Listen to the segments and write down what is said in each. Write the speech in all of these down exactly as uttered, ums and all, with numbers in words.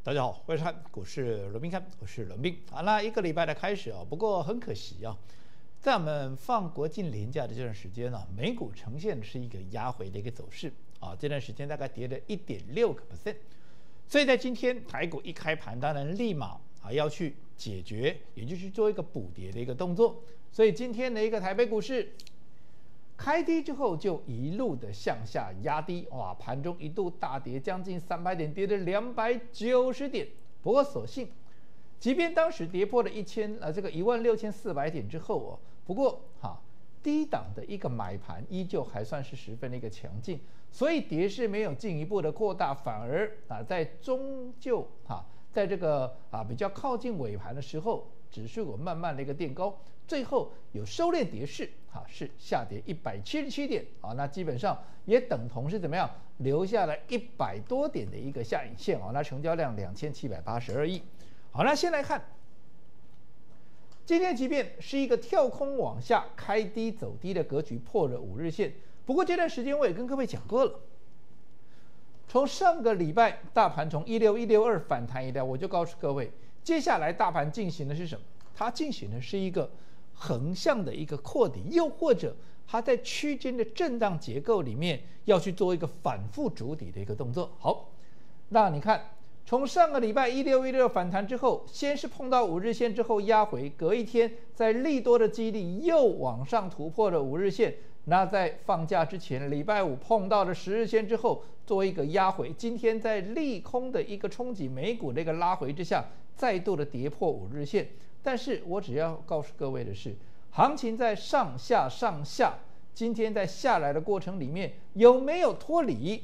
大家好，欢迎收看股市罗宾看，我是罗宾啊。那一个礼拜的开始啊，不过很可惜啊，在我们放国庆连假的这段时间呢、啊，美股呈现的是一个压回的一个走势啊，这段时间大概跌了 一点六个 percent， 所以在今天台股一开盘，当然立马啊要去解决，也就是做一个补跌的一个动作，所以今天的一个台北股市开低之后就一路的向下压低，哇，盘中一度大跌将近三百点，跌了两百九十点。不过所幸，即便当时跌破了一千呃这个一万六千四百点之后哦，不过哈低档的一个买盘依旧还算是十分的一个强劲，所以跌势没有进一步的扩大，反而啊在终究哈在这个啊比较靠近尾盘的时候，指数有慢慢的一个垫高。最后有收敛跌势，啊，是下跌一百七十七点，啊，那基本上也等同是怎么样，留下了一百多点的一个下影线，啊，那成交量两千七百八十二亿。好，那先来看，今天即便是一个跳空往下开低走低的格局，破了五日线，不过这段时间我也跟各位讲过了，从上个礼拜大盘从一六一六二反弹以来，我就告诉各位，接下来大盘进行的是什么？它进行的是一个横向的一个扩底，又或者它在区间的震荡结构里面要去做一个反复筑底的一个动作。好，那你看，从上个礼拜一六一六反弹之后，先是碰到五日线之后压回，隔一天在利多的激励又往上突破了五日线。那在放假之前，礼拜五碰到了十日线之后，做一个压回。今天在利空的一个冲击，美股的一个拉回之下，再度的跌破五日线。但是我只要告诉各位的是，行情在上下上下，今天在下来的过程里面有没有脱离？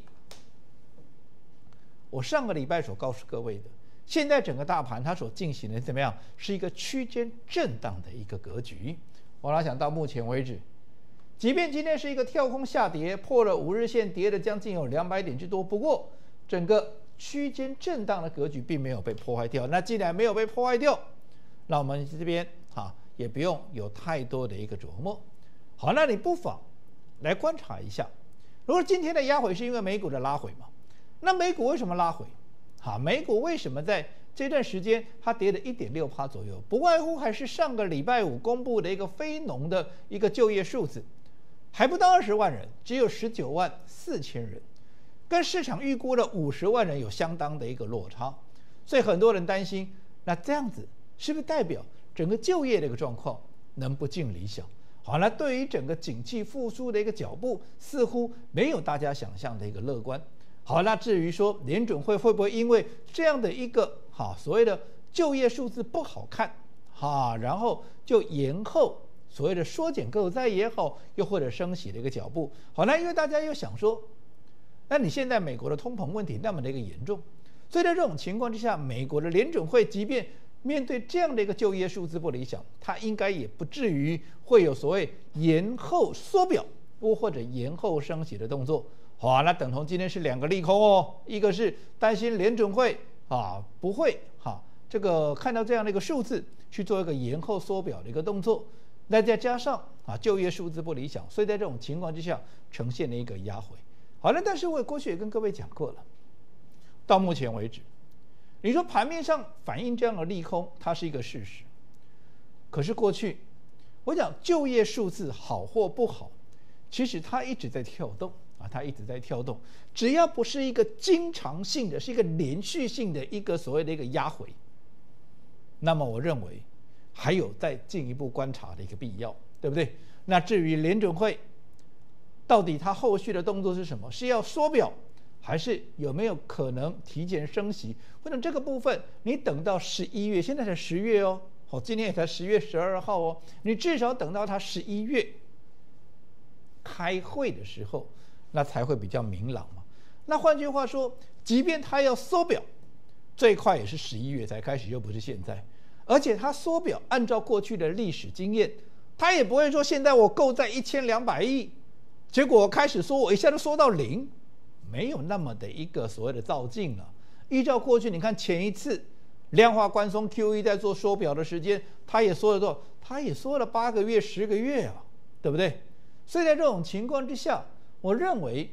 我上个礼拜所告诉各位的，现在整个大盘它所进行的怎么样，是一个区间震荡的一个格局。我哪想到目前为止，即便今天是一个跳空下跌，破了五日线，跌了将近有两百点之多，不过整个区间震荡的格局并没有被破坏掉。那既然没有被破坏掉，那我们这边啊也不用有太多的一个琢磨。好，那你不妨来观察一下，如果今天的压回是因为美股的拉回嘛，那美股为什么拉回？好，美股为什么在这段时间它跌了 一点六趴 左右？不外乎还是上个礼拜五公布的一个非农的一个就业数字，还不到二十万人，只有十九万四千人，跟市场预估的五十万人有相当的一个落差，所以很多人担心，那这样子是不是代表整个就业的一个状况能不尽理想？好，那对于整个景气复苏的一个脚步，似乎没有大家想象的一个乐观。好，那至于说联准会会不会因为这样的一个哈所谓的就业数字不好看，哈，然后就延后所谓的缩减购债也好，又或者升息的一个脚步？好，那因为大家又想说，那你现在美国的通膨问题那么的一个严重，所以在这种情况之下，美国的联准会即便面对这样的一个就业数字不理想，它应该也不至于会有所谓延后缩表或者延后升息的动作。好啊，那等同今天是两个利空哦，一个是担心联准会啊不会哈、啊、这个看到这样的一个数字去做一个延后缩表的一个动作，那再加上啊就业数字不理想，所以在这种情况之下呈现了一个压回。好了，但是我过去也跟各位讲过了，到目前为止，你说盘面上反映这样的利空，它是一个事实。可是过去我讲就业数字好或不好，其实它一直在跳动啊，它一直在跳动。只要不是一个经常性的，是一个连续性的一个所谓的一个压回，那么我认为还有再进一步观察的一个必要，对不对？那至于联准会到底它后续的动作是什么？是要缩表，还是有没有可能提前升息？或者这个部分，你等到十一月，现在才十月哦，好，今天也才十月十二号哦，你至少等到它十一月开会的时候，那才会比较明朗嘛。那换句话说，即便它要缩表，最快也是十一月才开始，又不是现在。而且它缩表，按照过去的历史经验，它也不会说现在我购债一千两百亿，结果我开始缩，我一下就缩到零。没有那么的一个所谓的照进了。依照过去，你看前一次量化宽松 Q E 在做缩表的时间，它也缩了多少？它也缩了八个月、十个月啊，对不对？所以在这种情况之下，我认为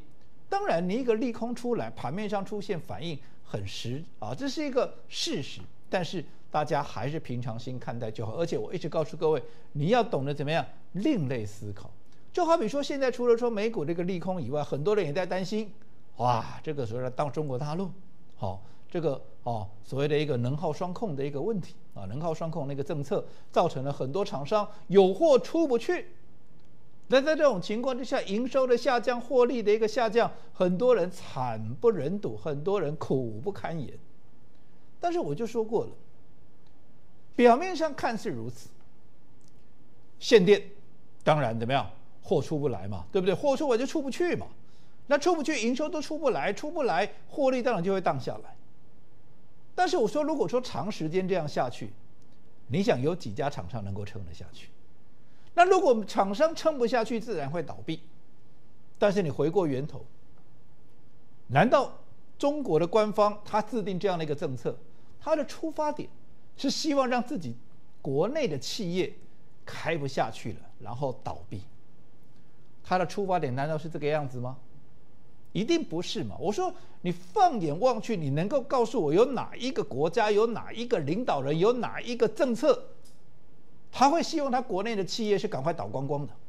当然，你一个利空出来，盘面上出现反应很实啊，这是一个事实。但是大家还是平常心看待就好。而且我一直告诉各位，你要懂得怎么样另类思考。就好比说，现在除了说美股这个利空以外，很多人也在担心，哇，这个所谓的到中国大陆，好、哦，这个哦所谓的一个能耗双控的一个问题啊，能耗双控那个政策造成了很多厂商有货出不去。那在这种情况之下，营收的下降，获利的一个下降，很多人惨不忍睹，很多人苦不堪言。但是我就说过了，表面上看是如此，限电当然怎么样，货出不来嘛，对不对？货出不来就出不去嘛，那出不去，营收都出不来，出不来，获利当然就会荡下来。但是我说，如果说长时间这样下去，你想有几家厂商能够撑得下去？那如果厂商撑不下去，自然会倒闭。但是你回过源头，难道中国的官方他制定这样的一个政策，他的出发点是希望让自己国内的企业开不下去了，然后倒闭？他的出发点难道是这个样子吗？一定不是嘛！我说你放眼望去，你能够告诉我有哪一个国家、有哪一个领导人、有哪一个政策，他会希望他国内的企业是赶快倒光光的？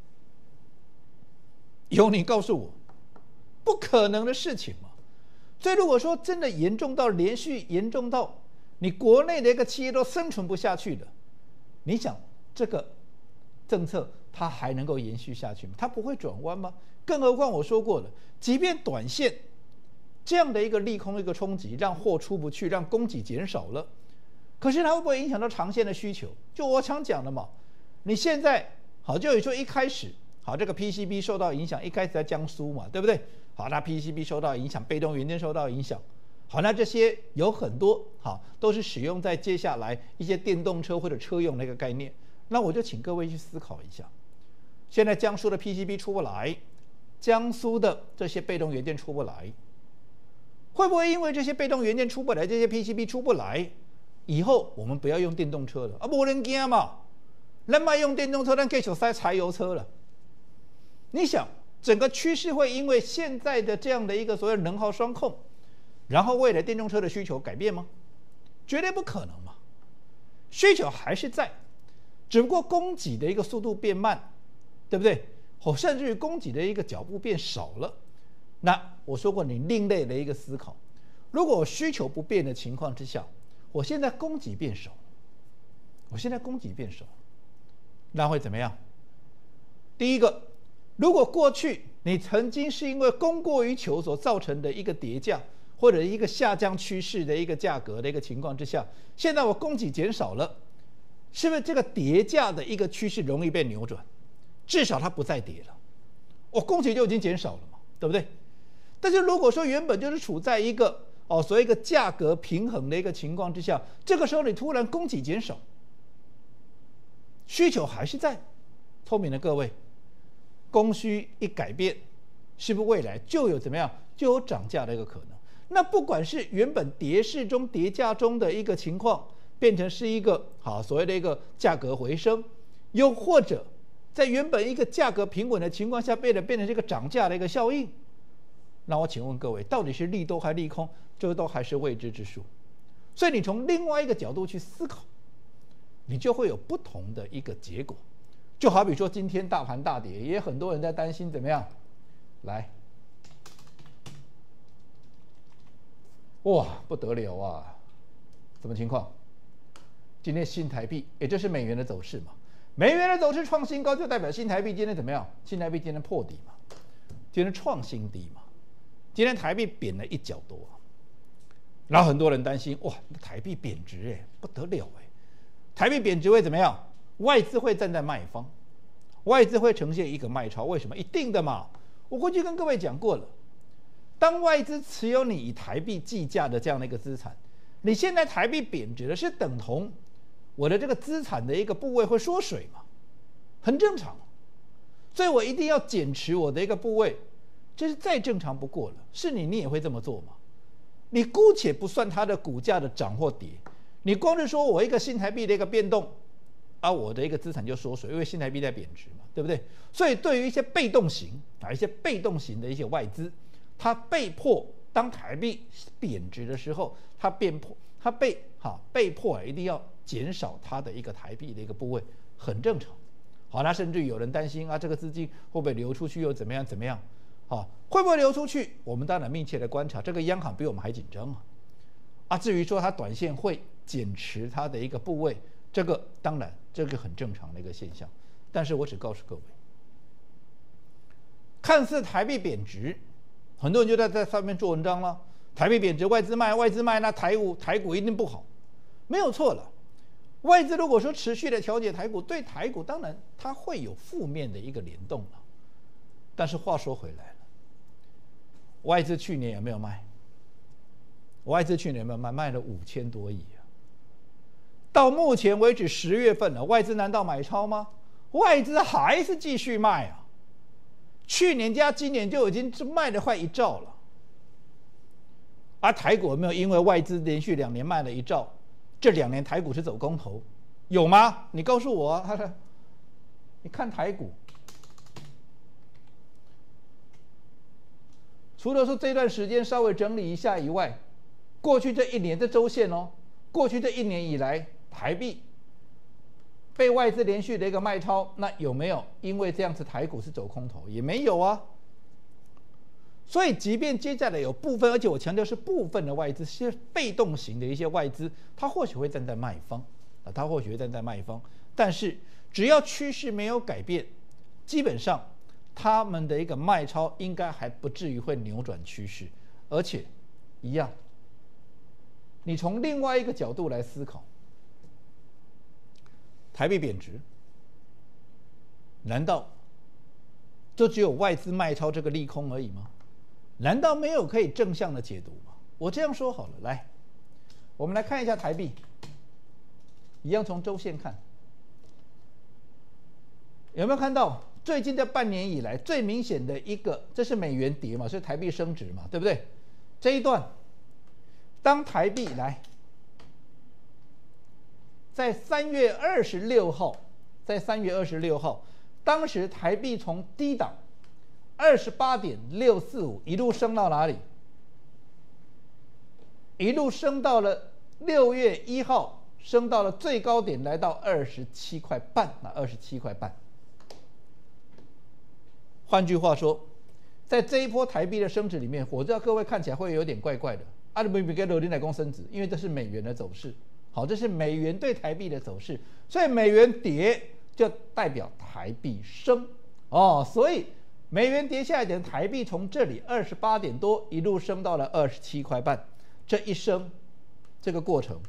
有你告诉我，不可能的事情嘛。所以如果说真的严重到连续严重到你国内的一个企业都生存不下去了，你想这个政策它还能够延续下去吗？它不会转弯吗？更何况我说过了，即便短线这样的一个利空一个冲击，让货出不去，让供给减少了，可是它会不会影响到长线的需求？就我常讲的嘛，你现在好，就有说一开始好，这个 P C B 受到影响，一开始在江苏嘛，对不对？好，那 P C B 受到影响，被动元件受到影响，好，那这些有很多好都是使用在接下来一些电动车或者车用的一个概念。那我就请各位去思考一下，现在江苏的 P C B 出不来，江苏的这些被动元件出不来，会不会因为这些被动元件出不来，这些 P C B 出不来，以后我们不要用电动车了啊？没人怕嘛，咱卖用电动车，咱继续塞柴油车了。你想，整个趋势会因为现在的这样的一个所谓能耗双控，然后未来电动车的需求改变吗？绝对不可能嘛，需求还是在，只不过供给的一个速度变慢，对不对？或甚至于供给的一个脚步变少了。那我说过，你另类的一个思考，如果我需求不变的情况之下，我现在供给变少，我现在供给变少，那会怎么样？第一个，如果过去你曾经是因为供过于求所造成的一个跌价或者一个下降趋势的一个价格的一个情况之下，现在我供给减少了，是不是这个跌价的一个趋势容易被扭转？至少它不再跌了，我供给就已经减少了嘛，对不对？但是如果说原本就是处在一个哦所谓一个价格平衡的一个情况之下，这个时候你突然供给减少，需求还是在，聪明的各位，供需一改变，是不是未来就有怎么样，就有涨价的一个可能？那不管是原本跌势中跌价中的一个情况，变成是一个好所谓的一个价格回升，又或者在原本一个价格平稳的情况下，变得变成这个涨价的一个效应，那我请问各位，到底是利多还利空？这都还是未知之数。所以你从另外一个角度去思考，你就会有不同的一个结果。就好比说今天大盘大跌，也很多人在担心怎么样？来，哇，不得了啊！什么情况？今天新台币，也就是美元的走势嘛。美元的走势创新高，就代表新台币今天怎么样？新台币今天破底嘛，今天创新低嘛，今天台币贬了一角多、啊，然后很多人担心，哇，台币贬值哎，不得了哎，台币贬值会怎么样？外资会站在卖方，外资会呈现一个卖超，为什么？一定的嘛，我过去跟各位讲过了，当外资持有你以台币计价的这样的一个资产，你现在台币贬值的是等同我的这个资产的一个部位会缩水嘛，很正常，所以我一定要减持我的一个部位，这是再正常不过了。是你，你也会这么做吗？你姑且不算它的股价的涨或跌，你光是说我一个新台币的一个变动，啊，我的一个资产就缩水，因为新台币在贬值嘛，对不对？所以对于一些被动型啊，一些被动型的一些外资， 它被迫当台币贬值的时候，它变迫它被哈被迫一定要减少它的一个台币的一个部位，很正常。好，那甚至有人担心啊，这个资金会不会流出去又怎么样怎么样？好，会不会流出去？我们当然密切的观察，这个央行比我们还紧张啊。啊，至于说它短线会减持它的一个部位，这个当然这个很正常的一个现象。但是我只告诉各位，看似台币贬值，很多人就在在上面做文章了。台币贬值，外资卖，外资卖，那台股台股一定不好，没有错了。外资如果说持续的调节台股，对台股当然它会有负面的一个联动了。但是话说回来了，外资去年有没有卖？外资去年有没有卖？卖了五千多亿啊！到目前为止十月份了，外资难道买超吗？外资还是继续卖啊！去年加今年就已经卖了快一兆了。而台股有没有因为外资连续两年卖了一兆，这两年台股是走空头，有吗？你告诉我啊！你看台股，除了说这段时间稍微整理一下以外，过去这一年的周线哦，过去这一年以来，台币被外资连续的一个卖超，那有没有因为这样子台股是走空头？也没有啊。所以，即便接下来有部分，而且我强调是部分的外资，是被动型的一些外资，它或许会站在卖方啊，它或许会站在卖方，但是只要趋势没有改变，基本上他们的一个卖超应该还不至于会扭转趋势，而且一样，你从另外一个角度来思考，台币贬值，难道就只有外资卖超这个利空而已吗？难道没有可以正向的解读吗？我这样说好了，来，我们来看一下台币，一样从周线看，有没有看到最近这半年以来最明显的一个，这是美元跌嘛，所以台币升值嘛，对不对？这一段，当台币来，在三月二十六号，在三月二十六号，当时台币从低档二十八点六四五一路升到哪里？一路升到了六月一号，升到了最高点，来到二十七块半，那二十七块半。换句话说，在这一波台币的升值里面，我知道各位看起来会有点怪怪的，啊，你不给罗林来攻升值，因为这是美元的走势。好，这是美元对台币的走势，所以美元跌就代表台币升哦，所以美元跌下来点，台币从这里二十八点多一路升到了二十七块半，这一升，这个过程，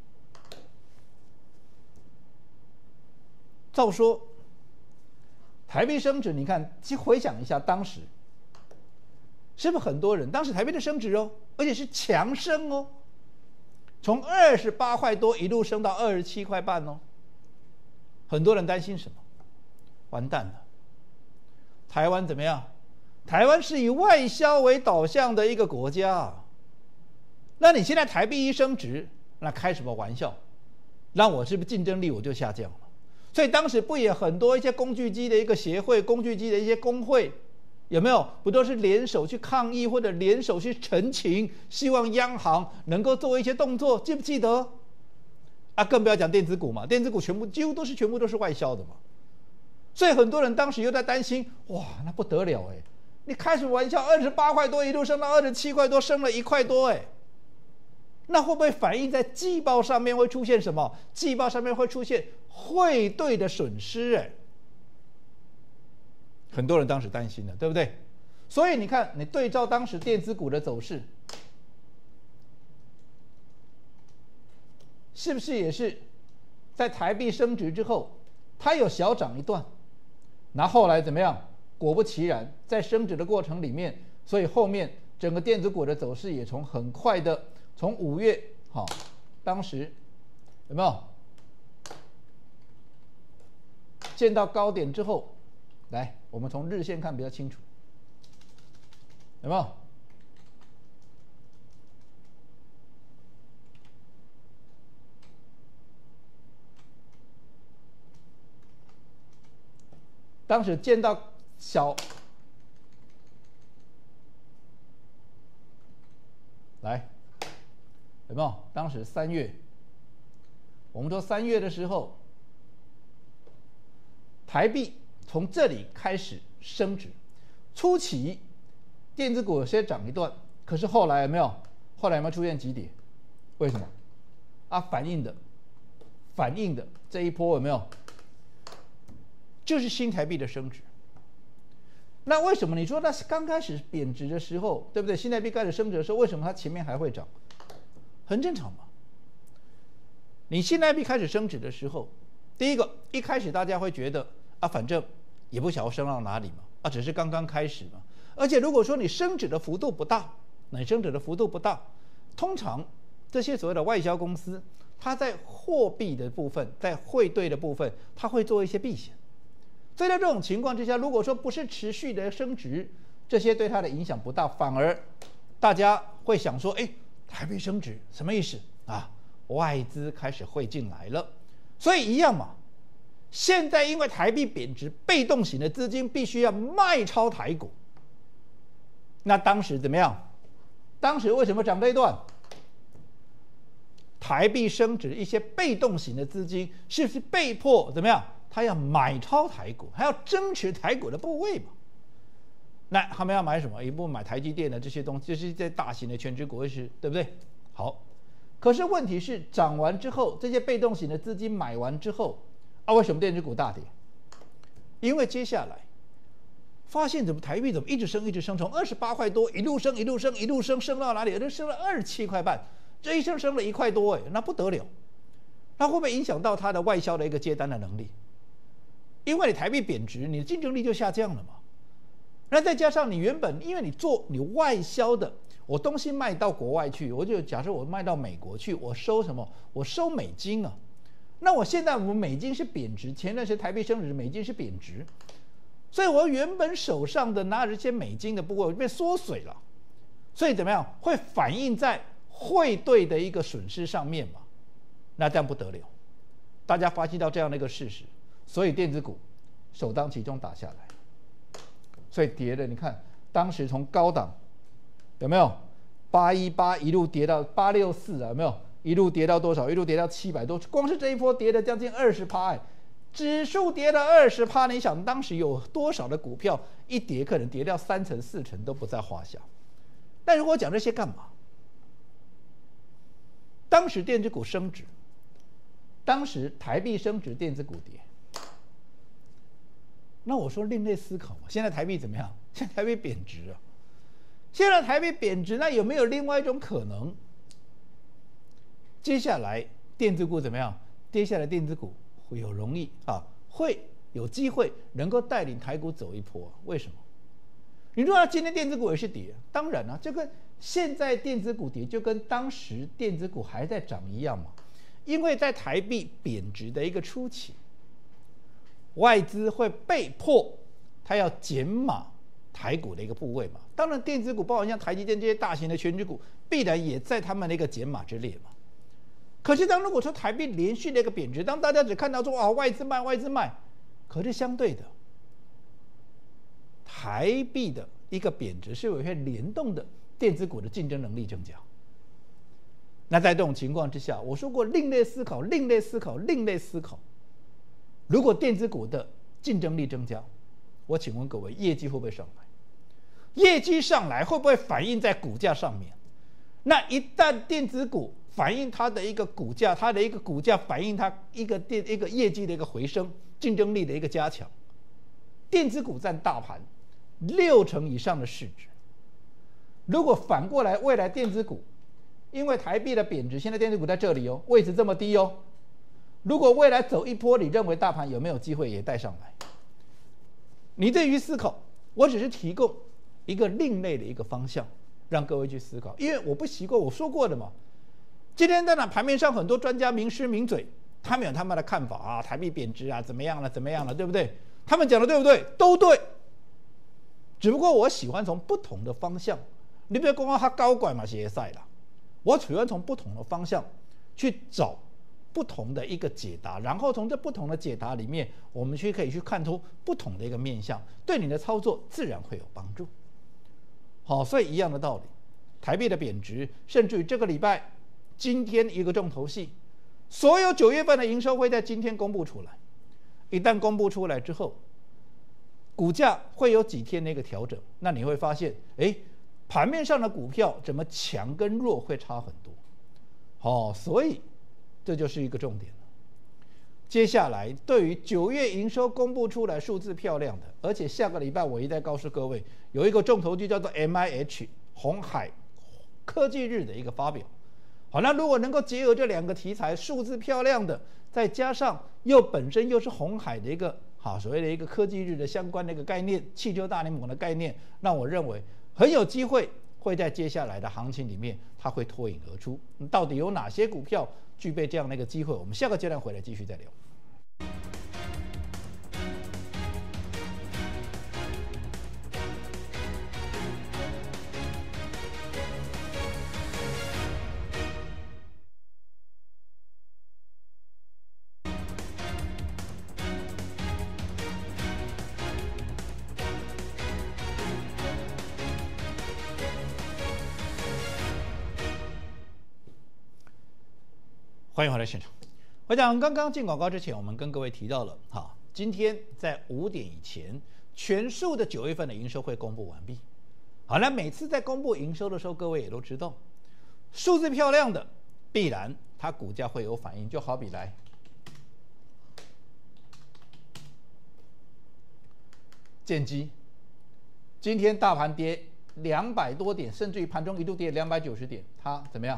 照说台币升值，你看，去回想一下当时，是不是很多人当时台币的升值哦，而且是强升哦。从二十八块多一路升到二十七块半哦，很多人担心什么？完蛋了！台湾怎么样？台湾是以外销为导向的一个国家，那你现在台币一升值，那开什么玩笑？让我是不是竞争力我就下降了？所以当时不也很多一些工具机的一个协会、工具机的一些工会。有没有？不都是联手去抗议，或者联手去陈情，希望央行能够做一些动作，记不记得？啊，更不要讲电子股嘛，电子股全部几乎都是全部都是外销的嘛，所以很多人当时又在担心，哇，那不得了哎！你开什么玩笑？二十八块多一路升到二十七块多，升了一块多哎，那会不会反映在季报上面会出现什么？季报上面会出现汇兑的损失哎。很多人当时担心了，对不对？所以你看，你对照当时电子股的走势，是不是也是在台币升值之后，它有小涨一段，然后后来怎么样？果不其然，在升值的过程里面，所以后面整个电子股的走势也从很快的，从五月好，当时有没有见到高点之后？来，我们从日线看比较清楚，有没有？当时见到小有没有？当时三月，我们说三月的时候，台币从这里开始升值，初期电子股有些涨一段，可是后来有没有？后来有没有出现急跌？为什么？啊，反映的，反映的这一波有没有？就是新台币的升值。那为什么你说它刚开始贬值的时候，对不对？新台币开始升值的时候，为什么它前面还会涨？很正常嘛。你新台币开始升值的时候，第一个，一开始大家会觉得啊，反正也不晓得升到哪里嘛，啊，只是刚刚开始嘛。而且如果说你升值的幅度不大，你升值的幅度不大，通常这些所谓的外销公司，它在货币的部分，在汇兑的部分，它会做一些避险。所以在这种情况之下，如果说不是持续的升值，这些对它的影响不大，反而大家会想说，哎，台币升值什么意思啊？外资开始汇进来了，所以一样嘛。现在因为台币贬值，被动型的资金必须要卖超台股。那当时怎么样？当时为什么涨这一段？台币升值，一些被动型的资金是不是被迫怎么样？他要买超台股，还要争取台股的部位嘛？那他们要买什么？一部分买台积电的这些东西，这是这些大型的全职股是，对不对？好，可是问题是涨完之后，这些被动型的资金买完之后，啊，为什么电子股大跌？因为接下来发现怎么台币怎么一直升一直升，从二十八块多一路升一路升一路升，升到哪里？都升了二十七块半，这一升升了一块多，哎，那不得了。那会不会影响到它的外销的一个接单的能力？因为你台币贬值，你的竞争力就下降了嘛。那再加上你原本因为你做你外销的，我东西卖到国外去，我就假设我卖到美国去，我收什么？我收美金啊。那我现在我们美金是贬值，前段时间台币升值，美金是贬值，所以我原本手上的拿着这些美金的部位被缩水了，所以怎么样会反映在汇兑的一个损失上面嘛？那这样不得了，大家发现到这样的一个事实。所以电子股首当其冲打下来，所以跌的你看，当时从高档有没有八一八一路跌到八六四啊？有没有一路跌到多少？一路跌到七百多，光是这一波跌了将近二十趴，哎，指数跌了二十趴，你想当时有多少的股票一跌可能跌掉三成四成都不在话下？但如果讲这些干嘛？当时电子股升值，当时台币升值，电子股跌。那我说另类思考嘛，现在台币怎么样？现在台币贬值啊，现在台币贬值，那有没有另外一种可能？接下来电子股怎么样？接下来电子股会有容易啊，会有机会能够带领台股走一波、啊。为什么？你说今天电子股也是跌，当然了、啊，这个现在电子股跌就跟当时电子股还在涨一样嘛，因为在台币贬值的一个初期。外资会被迫，它要减码台股的一个部位嘛。当然，电子股包括像台积电这些大型的全职股，必然也在他们的一个减码之列嘛。可是，当如果说台币连续的一个贬值，当大家只看到说啊外资卖外资卖，可是相对的，台币的一个贬值是有一些联动的电子股的竞争能力增加。那在这种情况之下，我说过另类思考，另类思考，另类思考。如果电子股的竞争力增加，我请问各位，业绩会不会上来？业绩上来会不会反映在股价上面？那一旦电子股反映它的一个股价，它的一个股价反映它一个电一个业绩的一个回升，竞争力的一个加强，电子股占大盘六成以上的市值。如果反过来，未来电子股因为台币的贬值，现在电子股在这里哦，位置这么低哦。如果未来走一波，你认为大盘有没有机会也带上来？你对于思考，我只是提供一个另类的一个方向，让各位去思考。因为我不习惯，我说过的嘛。今天在那盘面上，很多专家名师名嘴，他们有他们的看法啊，台币贬值啊，怎么样了，怎么样了，对不对？他们讲的对不对？都对。只不过我喜欢从不同的方向，你不要光他高管嘛，协赛啦。我喜欢从不同的方向去找。不同的一个解答，然后从这不同的解答里面，我们去可以去看出不同的一个面向，对你的操作自然会有帮助。好，所以一样的道理，台币的贬值，甚至于这个礼拜今天一个重头戏，所有九月份的营收会在今天公布出来。一旦公布出来之后，股价会有几天的一个调整，那你会发现，哎，盘面上的股票怎么强跟弱会差很多。哦，所以这就是一个重点了。接下来，对于九月营收公布出来数字漂亮的，而且下个礼拜我一再告诉各位，有一个重头剧叫做 M I H 鸿海科技日的一个发表。好，那如果能够结合这两个题材，数字漂亮的，再加上又本身又是鸿海的一个好所谓的一个科技日的相关的一个概念，汽车大联盟的概念，那我认为很有机会会在接下来的行情里面，它会脱颖而出。到底有哪些股票具备这样的一个机会？我们下个阶段回来继续再聊。欢迎回来现场。我讲刚刚进广告之前，我们跟各位提到了，哈，今天在五点以前，全数的九月份的营收会公布完毕。好，那每次在公布营收的时候，各位也都知道，数字漂亮的，必然它股价会有反应。就好比来，建基，今天大盘跌两百多点，甚至于盘中一度跌两百九十点，它怎么样？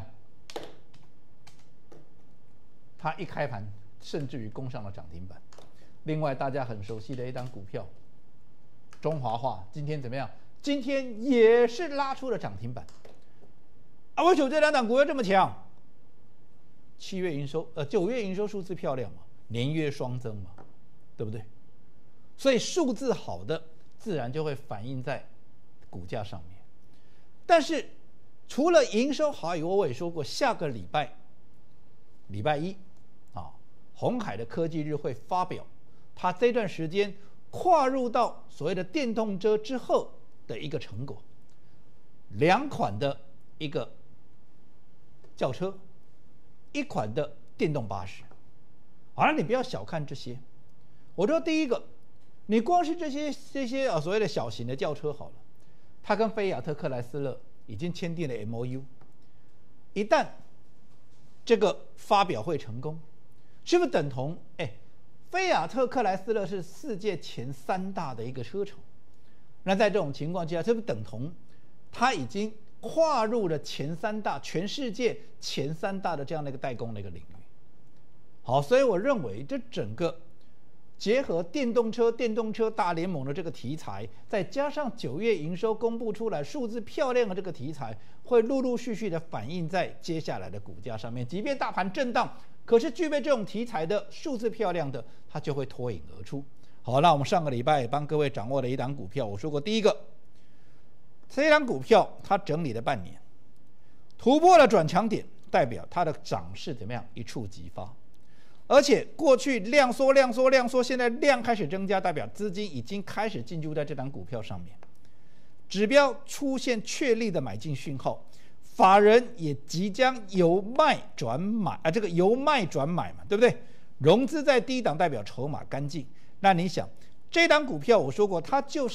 它一开盘，甚至于攻上了涨停板。另外，大家很熟悉的一档股票，中华化，今天怎么样？今天也是拉出了涨停板。啊，为什么这两档股票这么强？七月营收，呃，九月营收数字漂亮嘛，年月双增嘛，对不对？所以数字好的，自然就会反映在股价上面。但是，除了营收好以外，我也说过，下个礼拜，礼拜一。啊，鸿海的科技日会发表，它这段时间跨入到所谓的电动车之后的一个成果，两款的一个轿车，一款的电动巴士。好了，你不要小看这些。我说第一个，你光是这些这些啊所谓的小型的轿车好了，它跟菲亚特克莱斯勒已经签订了 M O U， 一旦这个发表会成功。是不是等同？哎，菲亚特克莱斯勒是世界前三大的一个车厂，那在这种情况之下，是不是等同它已经跨入了前三大、全世界前三大的这样的一个代工的一个领域？好，所以我认为这整个结合电动车、电动车大联盟的这个题材，再加上九月营收公布出来数字漂亮的这个题材，会陆陆续续的反映在接下来的股价上面。即便大盘震荡，可是具备这种题材的数字漂亮的，它就会脱颖而出。好，那我们上个礼拜也帮各位掌握了一档股票，我说过第一个，这一档股票它整理了半年，突破了转强点，代表它的涨势怎么样一触即发。而且过去量缩量缩量缩，现在量开始增加，代表资金已经开始进驻在这档股票上面，指标出现确立的买进讯号，法人也即将由卖转买啊，这个由卖转买嘛，对不对？融资在低档代表筹码干净。那你想，这档股票我说过，它就是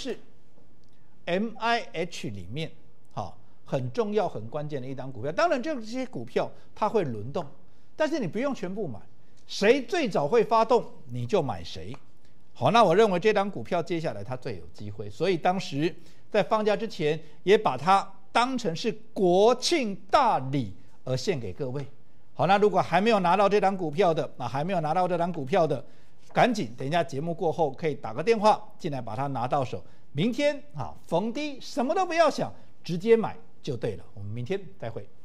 M I H 里面好很重要、很关键的一档股票。当然，这些股票它会轮动，但是你不用全部买。谁最早会发动，你就买谁。好，那我认为这档股票接下来它最有机会，所以当时在放假之前也把它当成是国庆大礼而献给各位。好，那如果还没有拿到这档股票的，那还没有拿到这档股票的，赶紧等一下节目过后可以打个电话进来把它拿到手。明天啊，逢低什么都不要想，直接买就对了。我们明天再会。